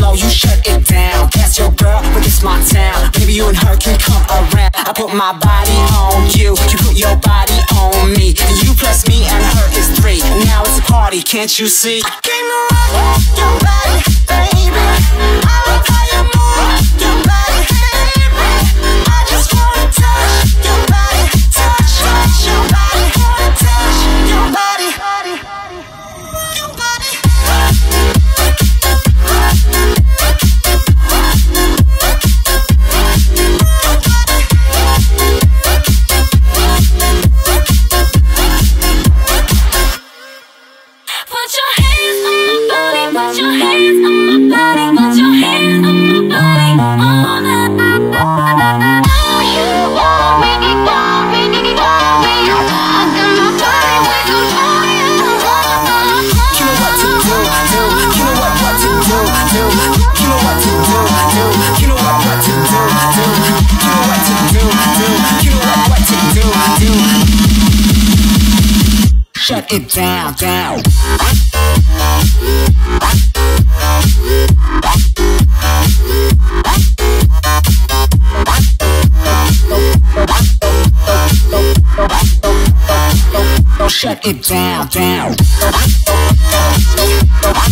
slow, you shut it down. That's your girl, but it's my town. Maybe you and her can come around. I put my body on you, you put your body on me. And you plus me and her is 3. And now it's a party, can't you see? I came to rock your body, baby. I like how you move your body, baby. I just wanna touch your body, touch your body, wanna touch your body, your body. Put your hands on my body, put your hands on my body, put your hands on my body, all night. Oh, you want me, I got my body with you, You know what to do, you know what to do, you know what to do, you know what to do, you know what to do, you know what to do. Shut it down, down. Shut it down, down.